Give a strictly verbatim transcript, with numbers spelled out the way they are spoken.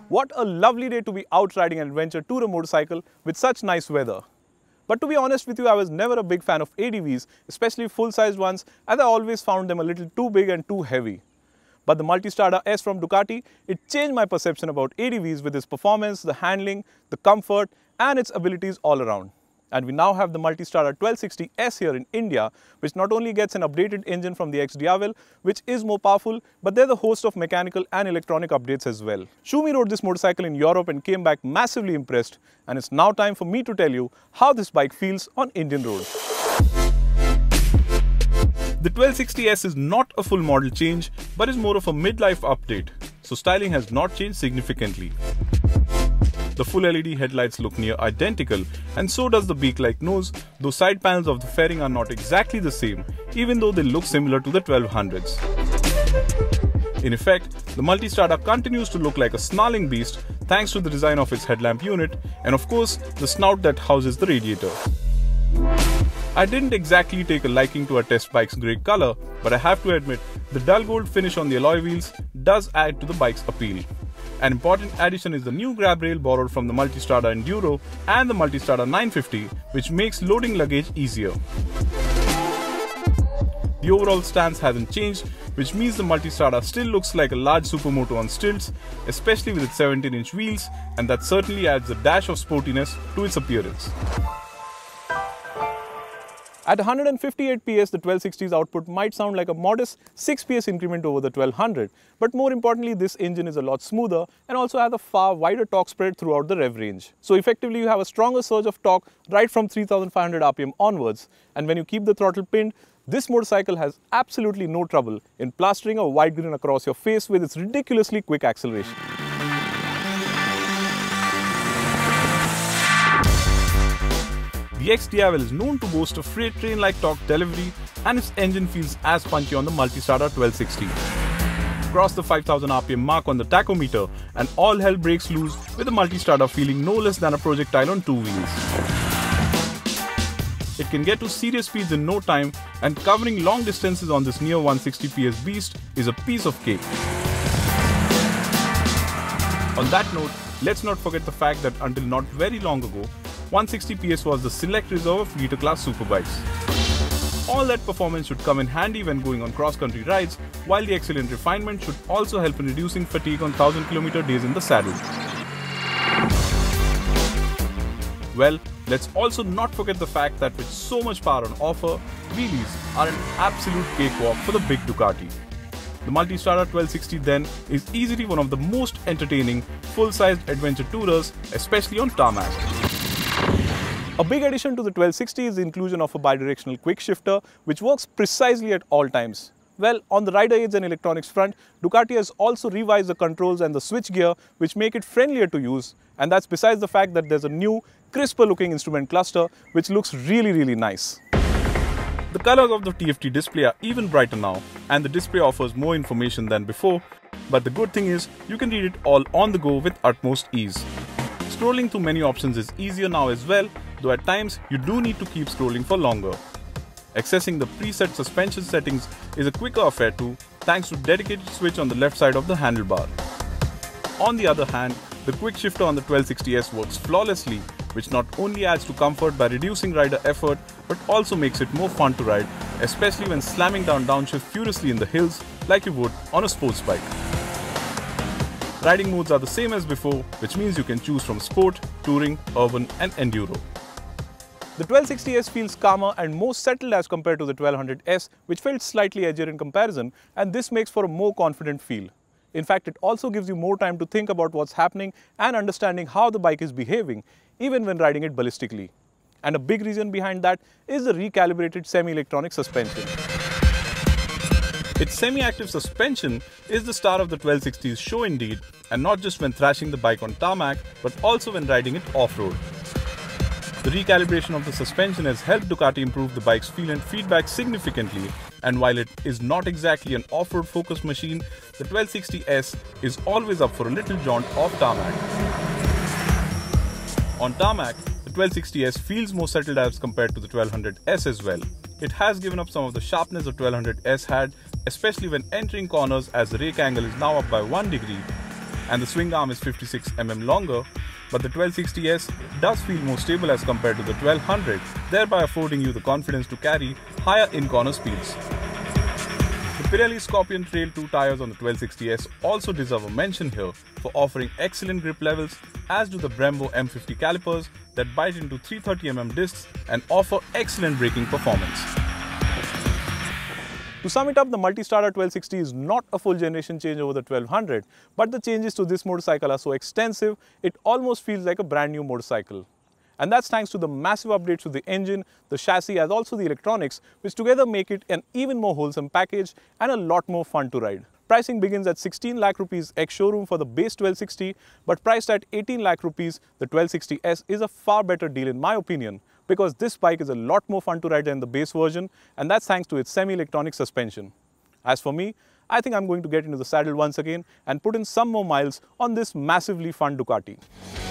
What a lovely day to be out riding an adventure tourer motorcycle with such nice weather. But to be honest with you, I was never a big fan of A D Vs, especially full-sized ones, as I always found them a little too big and too heavy. But the Multistrada S from Ducati, it changed my perception about A D Vs with its performance, the handling, the comfort and its abilities all around. And we now have the Multistrada twelve sixty S here in India, which not only gets an updated engine from the X Diavel, which is more powerful, but there's a host of mechanical and electronic updates as well. Shumi rode this motorcycle in Europe and came back massively impressed, and it's now time for me to tell you how this bike feels on Indian roads. The twelve sixty S is not a full model change, but is more of a midlife update, so styling has not changed significantly. The full L E D headlights look near identical, and so does the beak-like nose, though side panels of the fairing are not exactly the same, even though they look similar to the twelve hundreds. In effect, the Multistrada continues to look like a snarling beast thanks to the design of its headlamp unit and of course the snout that houses the radiator. I didn't exactly take a liking to our test bike's grey colour, but I have to admit the dull gold finish on the alloy wheels does add to the bike's appeal. An important addition is the new grab rail borrowed from the Multistrada Enduro and the Multistrada nine fifty, which makes loading luggage easier. The overall stance hasn't changed, which means the Multistrada still looks like a large supermoto on stilts, especially with its seventeen inch wheels, and that certainly adds a dash of sportiness to its appearance. At one hundred fifty-eight P S, the twelve sixty's output might sound like a modest six P S increment over the twelve hundred, but more importantly, this engine is a lot smoother and also has a far wider torque spread throughout the rev range. So effectively, you have a stronger surge of torque right from three thousand five hundred R P M onwards, and when you keep the throttle pinned, this motorcycle has absolutely no trouble in plastering a wide grin across your face with its ridiculously quick acceleration. The X Diavel is known to boast a freight train-like torque delivery, and its engine feels as punchy on the Multistrada twelve sixty. Cross the five thousand R P M mark on the tachometer and all hell breaks loose, with the Multistrada feeling no less than a projectile on two wheels. It can get to serious speeds in no time, and covering long distances on this near one hundred sixty P S beast is a piece of cake. On that note, let's not forget the fact that until not very long ago, one hundred sixty P S was the select reserve of liter class superbikes. All that performance should come in handy when going on cross-country rides, while the excellent refinement should also help in reducing fatigue on one thousand kilometer days in the saddle. Well, let's also not forget the fact that with so much power on offer, wheelies are an absolute cakewalk for the big Ducati. The Multistrada twelve sixty then is easily one of the most entertaining full-sized adventure tourers, especially on tarmac. A big addition to the twelve sixty is the inclusion of a bidirectional quick shifter, which works precisely at all times. Well, on the rider aids and electronics front, Ducati has also revised the controls and the switch gear, which make it friendlier to use, and that's besides the fact that there's a new, crisper looking instrument cluster, which looks really really nice. The colors of the T F T display are even brighter now, and the display offers more information than before, but the good thing is you can read it all on the go with utmost ease. Scrolling through menu options is easier now as well, though at times you do need to keep scrolling for longer. Accessing the preset suspension settings is a quicker affair too, thanks to a dedicated switch on the left side of the handlebar. On the other hand, the quick shifter on the twelve sixty S works flawlessly, which not only adds to comfort by reducing rider effort, but also makes it more fun to ride, especially when slamming down downshift furiously in the hills like you would on a sports bike. Riding modes are the same as before, which means you can choose from sport, touring, urban and enduro. The twelve sixty S feels calmer and more settled as compared to the twelve hundred S, which felt slightly edgier in comparison, and this makes for a more confident feel. In fact, it also gives you more time to think about what's happening and understanding how the bike is behaving, even when riding it ballistically. And a big reason behind that is the recalibrated semi-electronic suspension. Its semi-active suspension is the star of the twelve sixty's show indeed, and not just when thrashing the bike on tarmac, but also when riding it off-road. The recalibration of the suspension has helped Ducati improve the bike's feel and feedback significantly, and while it is not exactly an off-road focused machine, the twelve sixty S is always up for a little jaunt off tarmac. On tarmac, the twelve sixty S feels more settled as compared to the twelve hundred S as well. It has given up some of the sharpness the twelve hundred S had, especially when entering corners, as the rake angle is now up by one degree, and the swing arm is fifty-six millimeters longer, but the twelve sixty S does feel more stable as compared to the twelve hundred, thereby affording you the confidence to carry higher in-corner speeds. The Pirelli Scorpion Trail two tyres on the twelve sixty S also deserve a mention here for offering excellent grip levels, as do the Brembo M fifty calipers that bite into three hundred thirty millimeter discs and offer excellent braking performance. To sum it up, the Multistrada twelve sixty is not a full generation change over the twelve hundred, but the changes to this motorcycle are so extensive, it almost feels like a brand new motorcycle. And that's thanks to the massive updates to the engine, the chassis, as also the electronics, which together make it an even more wholesome package and a lot more fun to ride. Pricing begins at sixteen lakh rupees ex-showroom for the base twelve sixty, but priced at eighteen lakh rupees, the twelve sixty S is a far better deal in my opinion, because this bike is a lot more fun to ride than the base version, and that's thanks to its semi-electronic suspension. As for me, I think I'm going to get into the saddle once again and put in some more miles on this massively fun Ducati.